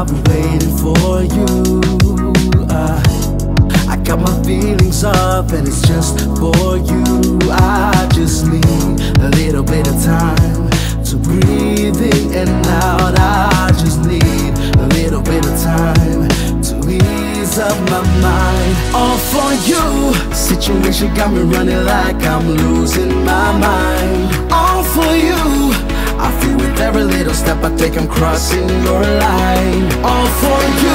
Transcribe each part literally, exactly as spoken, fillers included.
I've been waiting for you. uh, I got my feelings up and it's just for you. I just need a little bit of time to breathe in and out. I just need a little bit of time to ease up my mind. All for you. Situation got me running like I'm losing my mind. All for you. I feel with every little step I take I'm crossing your line. All for you.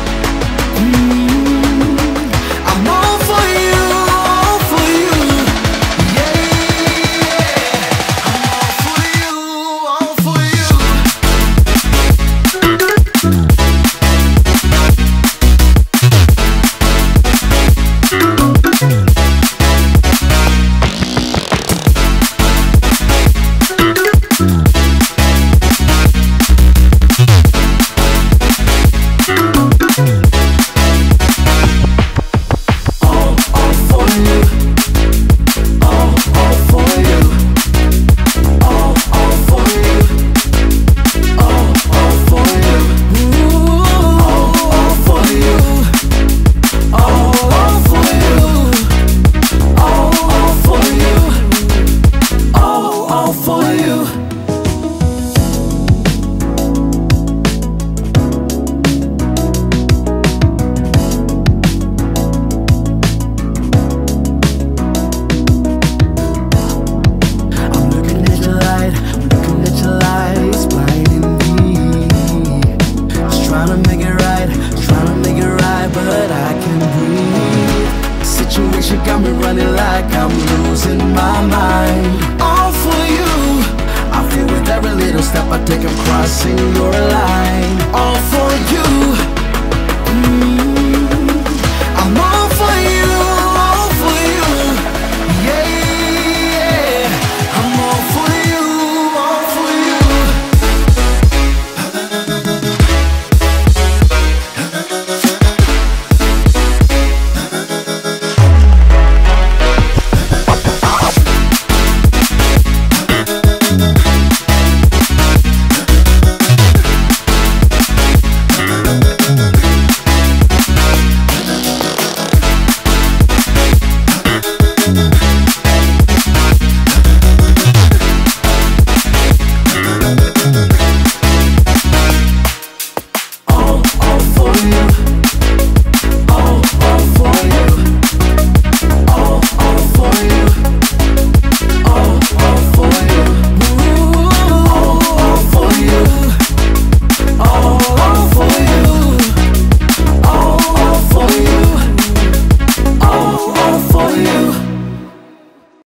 mm, I'm all for you, all for you. Yeah, I'm all for you, all for you. Got me running like I'm losing my mind. All for you. I feel with every little step I take I'm crossing your line. All for you.